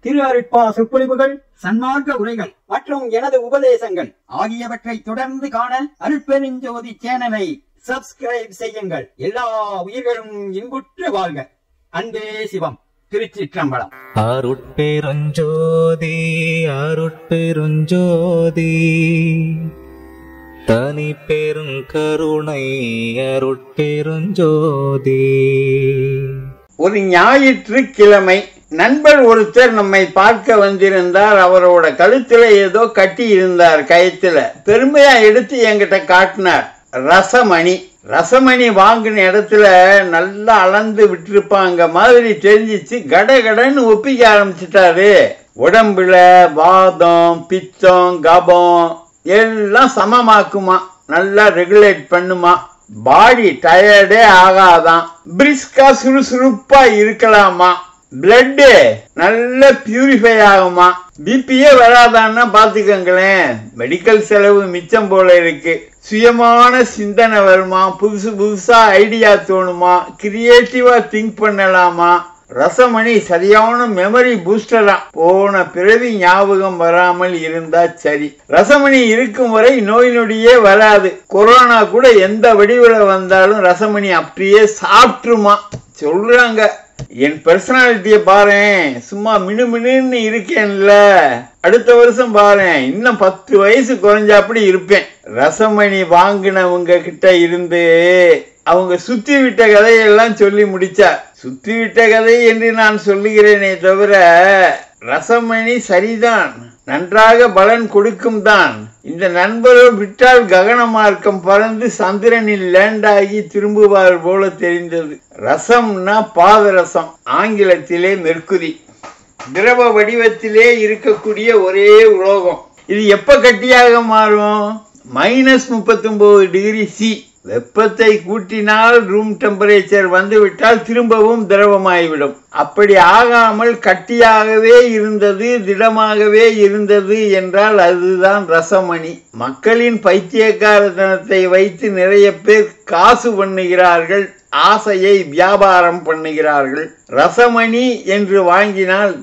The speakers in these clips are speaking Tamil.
திரு அருட்பா சொற்பொழிவுகள், சன்மார்க்க உரைகள் மற்றும் எனது உபதேசங்கள் ஆகியவற்றை தொடர்ந்து காண அருட்பெருஞ்சோதி சேனலை சப்ஸ்கிரைப் செய்யுங்கள். எல்லா உயிர்களும் இன்புற்று வாழ்க. அன்பே சிவம். திருச்சிற்றம்பலம். அருட்பெருஞ்சோதி அருட்பெருஞ்சோதி தனி பெருங்கருணை அருட்பெருஞ்சோதி. ஒரு ஞாயிற்றுக்கிழமை நண்பர் ஒருத்தர் நம்மை பார்க்க வந்திருந்தார். அவரோட கழுத்துல ஏதோ கட்டி இருந்தார் கயத்துல. பெருமையா எடுத்து என்கிட்ட காட்டினார். ரசமணி வாங்கின இடத்துல நல்லா அளந்து விட்டுருப்பாங்க மாதிரி தெரிஞ்சிச்சு. கடன்னு ஒப்பிக்க ஆரம்பிச்சுட்டாரு. உடம்புல வாதம், பித்தம், கபம் எல்லாம் சமமாக்குமா, நல்லா ரெகுலேட் பண்ணுமா, பாடி டயர்டே ஆகாதான், பிரிஸ்கா சுறுசுறுப்பா இருக்கலாமா, பிளட் நல்ல பியூரிஃபை ஆகுமா, பிபியே வராதான்னா பாத்துக்கங்களேன். மெடிக்கல் செலவு மிச்சம் போல இருக்கு. சுயமான சிந்தனை வருமா, புதுசா ஐடியா தோணுமா, கிரியேட்டிவா திங்க் பண்ணலாமா. ரசமணி சரியான மெமரி பூஸ்டரா. போன பிறவி ஞாபகம் வராமல் இருந்தா சரி. ரசமணி இருக்கும் வரை நோய் நொடியே வராது. கொரோனா கூட எந்த வடிவில வந்தாலும் ரசமணி அப்படியே சாப்பிட்டுருமா சொல்றாங்க. என் பர்சனாலிட்டிய பாரு, சும்மா மினுமினு இருக்கேன்ல. அடுத்த வருஷம் பாரு, இன்னும் 10 வயசு குறைஞ்சாப்படி இருப்பேன். ரசமணி வாங்கினவங்க கிட்ட இருந்து அவங்க சுத்தி விட்ட கதையெல்லாம் சொல்லி முடிச்சார். சுத்தி விட்ட கதை என்று நான் சொல்லுகிறேனே தவிர, ரசமணி சரிதான், நன்றாக பலன் கொடுக்கும் தான். இந்த நண்பரோ விட்டால் ககன மார்க்கம் பறந்து சந்திரனில் லேண்ட் ஆகி திரும்புவார் போல தெரிந்தது. ரசம்னா பாதரசம், ஆங்கிலத்திலே மெர்க்குரி. திரவ வடிவத்திலே இருக்கக்கூடிய ஒரே உலோகம். இது எப்ப கட்டியாக மாறும்? -39 டிகிரி சி. வெப்பத்தை கூட்டினால் ரூம் டெம்பரேச்சர் வந்துவிட்டால் திரும்பவும் திரவமாகிவிடும். அப்படி ஆகாமல் கட்டியாகவே இருந்தது, திடமாகவே இருந்தது என்றால் அதுதான் ரசமணி. மக்களின் பைத்தியக்காரத்தனத்தை வைத்து நிறைய பேர் காசு பண்ணுகிறார்கள், ஆசையை வியாபாரம் பண்ணுகிறார்கள். ரசமணி என்று வாங்கினால்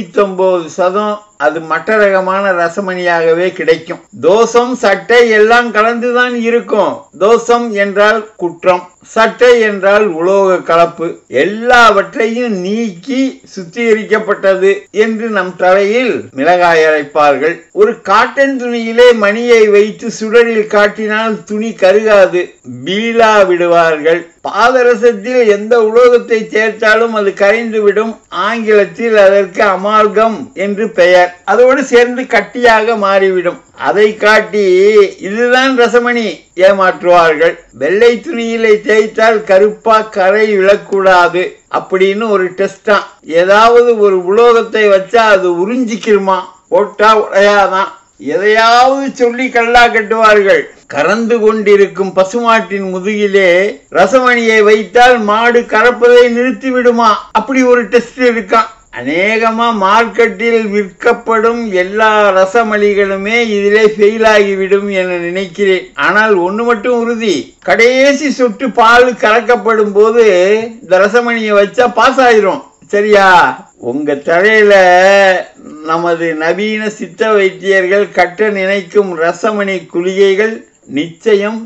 99% அது மற்ற ரகமான ரசமணியாகவே கிடைக்கும். தோசம், சட்டை எல்லாம் கலந்துதான் இருக்கும். தோசம் என்றால் குற்றம், சட்டை என்றால் உலோக கலப்பு. எல்லாவற்றையும் நீக்கி சுத்திகரிக்கப்பட்டது என்று நம் தலையில் மிளகாய் அரைப்பார்கள். ஒரு காட்டன் துணியிலே மணியை வைத்து சுடரில் காட்டினால் துணி கருகாது, பீலா விடுவார்கள். பாதரசத்தில் எந்த உலோகத்தை சேர்த்தாலும் அது கரைந்து விடும். ஆங்கிலத்தில் அதற்கு அமால்கம் என்று பெயர். அதோடு சேர்ந்து கட்டியாக மாறிவிடும். அதை காட்டி இதுதான் ரசமணி ஏமாற்றுவார்கள். வெள்ளை துணியிலே தேய்த்தால் கருப்பா கரை விழக்கூடாது அப்படின்னு ஒரு டெஸ்டா. ஏதாவது ஒரு உலோகத்தை வச்சா அது உறிஞ்சிக்கிருமா, போட்டா உடையாதான். எதையாவது சொல்லி கல்லா கட்டுவார்கள். கறந்து கொண்டிருக்கும் பசுமாட்டின் முதுகிலே ரசமணியை வைத்தால் மாடு கறப்பதை நிறுத்தி விடுமா, அப்படி ஒரு டெஸ்ட் இருக்கான். அநேகமா மார்க்கெட்டில் விற்கப்படும் எல்லா ரசமணிகளுமே இதிலே ஃபெயில் ஆகிவிடும் என நினைக்கிறேன். ஆனால் ஒண்ணு மட்டும் உறுதி, கடைசி சொட்டு பால் கறக்கப்படும் போது இந்த ரசமணியை வச்சா பாஸ் ஆயிரும். சரியா? உங்க தலையில நமது நவீன சித்த வைத்தியர்கள் கட்ட நினைக்கும் ரசமணி குளிகைகள் நிச்சயம்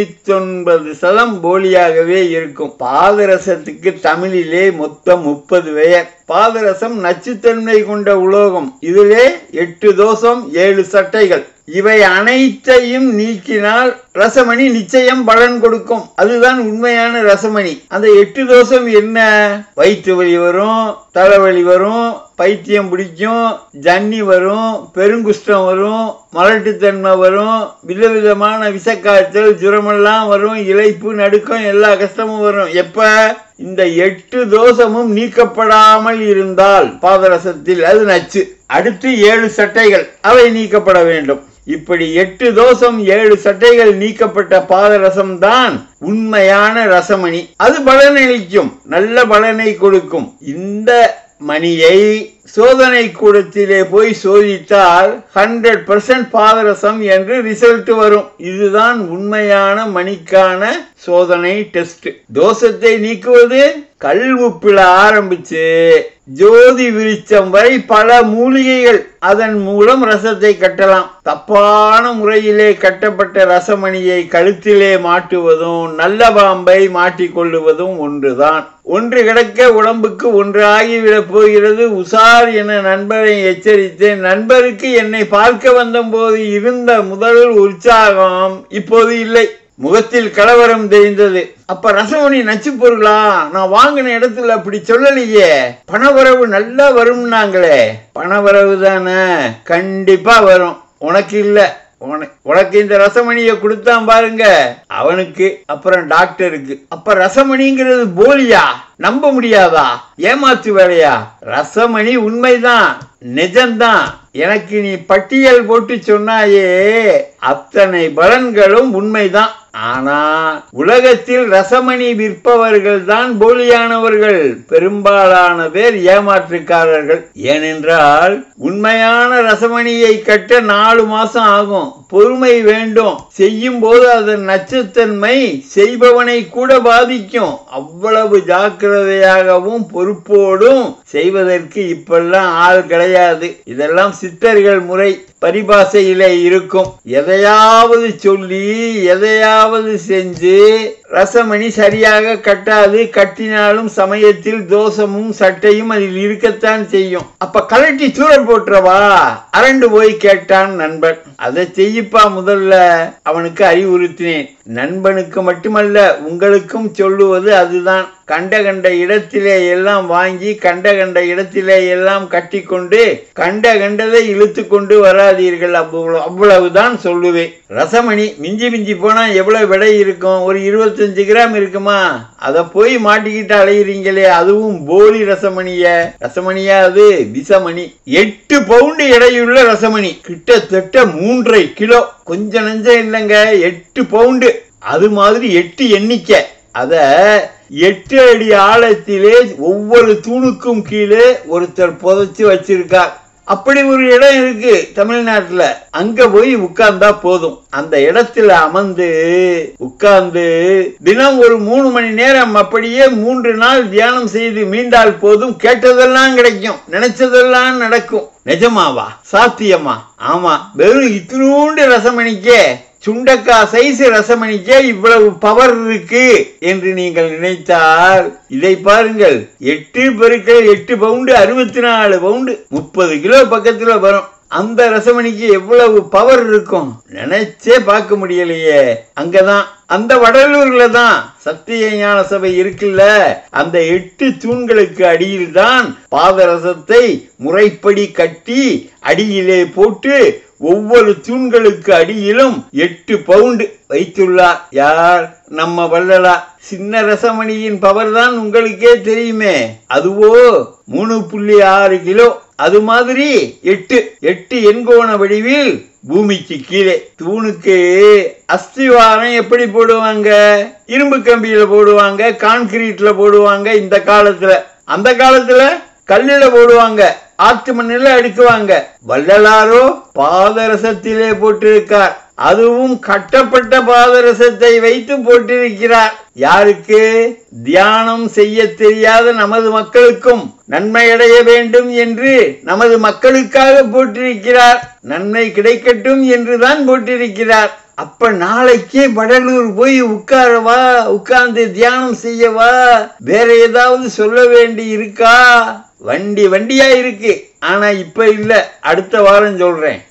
99% போலியாகவே இருக்கும். பாதரசத்துக்கு தமிழிலே மொத்தம் 30 பெயர். பாதரசம் நச்சுத்தன்மை கொண்ட உலோகம். இதிலே 8 தோஷம் 7 சட்டைகள். இவை அனைத்தையும் நீக்கினால் ரசமணி நிச்சயம் பலன் கொடுக்கும். அதுதான் உண்மையான ரசமணி. அந்த 8 தோஷம் என்ன? வயிற்று வலி வரும், தலைவலி வரும், பைத்தியம் பிடிக்கும், ஜன்னி வரும், பெருங்குஷ்டம் வரும், மலட்டுத்தன்மை வரும், விதவிதமான விஷக்காய்ச்சல், ஜுரமெல்லாம் வரும், இளைப்பு, நடுக்கம், எல்லா கஷ்டமும் வரும். எப்ப? இந்த 8 தோஷமும் நீக்கப்படாமல் இருந்தால் பாதரசத்தில் அது நச்சு. அடுத்து 7 சட்டைகள், அவை நீக்கப்பட வேண்டும். இப்படி 8 தோஷம் 7 சட்டைகள் நீக்கப்பட்ட பாதரசம் தான் உண்மையான ரசமணி. அது பலனளிக்கும், நல்ல பலனை கொடுக்கும். இந்த மணியை சோதனை கூடத்திலே போய் சோதித்தால் 100% பாதரசம் என்று ரிசல்ட் வரும். இதுதான் உண்மையான மணிக்கான சோதனை டெஸ்ட். தோஷத்தை நீக்குவது கல் உப்பில ஆரம்பிச்சு ஜோதி விருட்சம் வரை பல மூலிகைகள், அதன் மூலம் ரசத்தை கட்டலாம். தப்பான முறையிலே கட்டப்பட்ட ரசமணியை கழுத்திலே மாட்டுவதும் நல்ல பாம்பை மாட்டிக்கொள்ளுவதும் ஒன்றுதான். ஒன்று கிடக்க உடம்புக்கு ஒன்று ஆகிவிடப் போகிறது. உசார் என நண்பரை எச்சரித்தேன். நண்பருக்கு என்னை பார்க்க வந்த போது இருந்த முதல் உற்சாகம் இப்போது இல்லை. முகத்தில் கலவரம் தெரிந்தது. அப்ப ரசமணி நச்சு பொருளா? நான் வாங்கின இடத்துல அப்படி சொல்லலையே. பணவரவு நல்லா வரும்னாங்களே. பணவரவு தானே, கண்டிப்பா வரும். உனக்கு இல்ல, உனக்கு இந்த ரசமணியை கொடுத்தான் பாருங்க, அவனுக்கு, அப்புறம் டாக்டருக்கு. அப்ப ரசமணிங்கிறது போலியா? நம்ப முடியாதா? ஏமாத்து வேலையா? ரசமணி உண்மைதான், நிஜம்தான். எனக்கு நீ பட்டியல் போட்டு சொன்னாயே, அத்தனை பலன்களும் உண்மைதான். ஆனா உலகத்தில் ரசமணி விற்பவர்கள் தான் போலியானவர்கள். பெரும்பாலான பேர் ஏமாற்றுக்காரர்கள். ஏனென்றால் உண்மையான ரசமணியை கட்ட 4 மாசம் ஆகும். பொறுமை வேண்டும். செய்யும் போது அதன் நச்சுத்தன்மை செய்பவனை கூட பாதிக்கும். அவ்வளவு ஜாக்கிரதையாகவும் பொறுப்போடும் செய்வதற்கு இப்பெல்லாம் ஆள் கிடையாது. இதெல்லாம் சித்தர்கள் முறை. பரிபாசையில இருக்கும். எதையாவது சொல்லி எதையாவது செஞ்சு ரசமணி சரியாக கட்டாது. கட்டினாலும் சமயத்தில் தோஷமும் சட்டையும் அதில் இருக்கத்தான் செய்யும். அப்ப கலட்டி தூர போட்டுறவா? அரண்டு போய் கேட்டான் நண்பன். அதை செய்யப்பா முதல்ல அவனுக்கு அறிவுறுத்தினேன். நண்பனுக்கு மட்டுமல்ல, உங்களுக்கும் சொல்லுவது அதுதான். கண்ட கண்ட இடத்திலே எல்லாம் வாங்கி கண்ட கண்ட இடத்திலே எல்லாம் கட்டி கொண்டு கண்ட கண்டதை இழுத்து கொண்டு வராதீர்கள். அவ்வளவுதான் சொல்லுவேன். ரசமணி மிஞ்சி மிஞ்சி போனா எவ்வளவு விலை இருக்கும்? ஒரு 25 கிராம் இருக்குமா? அத போய் மாட்டிக்கிட்டு அலையிறீங்களே, அதுவும் போலி ரசமணிய. ரசமணியா அது? விஷமணி. 8 பவுண்டு எடையுள்ள ரசமணி, கிட்டத்தட்ட 3.5 கிலோ. கொஞ்சம் நஞ்சம் இல்லைங்க, 8 பவுண்டு. அது மாதிரி 8 எண்ணிக்கை. அத 8 அடி ஆழத்திலே ஒவ்வொரு தூணுக்கும் கீழே ஒருத்தர் புதைச்சு வச்சிருக்கார். அப்படி ஒரு இடம் இருக்கு தமிழ்நாட்டுல. அங்க போய் உட்கார்ந்தா போதும். அந்த இடத்துல அமர்ந்து உட்கார்ந்து தினம் ஒரு 3 மணி நேரம் அப்படியே 3 நாள் தியானம் செய்து மீண்டால் போதும். கேட்டதெல்லாம் கிடைக்கும், நினைச்சதெல்லாம் நடக்கும். நிஜமாவா? சாத்தியமா? ஆமா. வெறும் இத்தினூண்டு ரசமணிக்கே, சுண்டக்கா சைஸ் ரசமணிக்கே இவ்வளவு பவர் இருக்கு என்று நீங்கள் நினைத்தால் இதை பாருங்கள். 8 பெருக்கள் 8 பவுண்டு 64 பவுண்டு, 30 கிலோ பக்கத்துல வரும். அந்த ரசமணிக்கு எவ்வளவு பவர் இருக்கும் நினைச்சே பார்க்க முடியலையே. அங்கதான், அந்த வடலூர்ல தான் சத்திய ஞான சபை இருக்குல்ல. அந்த 8 தூண்களுக்கு அடியில் தான் பாதரசத்தை முறைப்படி கட்டி அடியிலே போட்டு ஒவ்வொரு தூண்களுக்கு அடியிலும் 8 பவுண்டு வைத்துள்ளார். யார்? நம்ம வள்ளலா. சின்ன ரசமணியின் பவர் தான் உங்களுக்கே தெரியுமே. அதுவோ 3.6 கிலோ. அது மாதிரி 8 எண்கோண வடிவில் பூமிக்கு கீழே. தூணுக்கு அஸ்திவாரம் எப்படி போடுவாங்க? இரும்பு கம்பியில போடுவாங்க, கான்கிரீட்ல போடுவாங்க இந்த காலத்துல. அந்த காலத்துல கல்லுல போடுவாங்க, ஆற்று மண்ணில அடுக்குவாங்க. வள்ளலாரோ பாதரசத்திலே போட்டிருக்கார். அதுவும் கட்டப்பட்ட பாதரசத்தை வைத்து போட்டிருக்கிறார். யாருக்கு? தியானம் செய்ய தெரியாத நமது மக்களுக்கும் நன்மை அடைய வேண்டும் என்று நமது மக்களுக்காக போட்டிருக்கிறார். நன்மை கிடைக்கட்டும் என்றுதான் போட்டிருக்கிறார். அப்ப நாளைக்கே வடலூர் போய் உட்காரவா? உட்கார்ந்து தியானம் செய்யவா? வேற ஏதாவது சொல்ல வேண்டி இருக்கா? வண்டியா இருக்கு. ஆனா இப்ப இல்ல, அடுத்த வாரம் சொல்றேன்.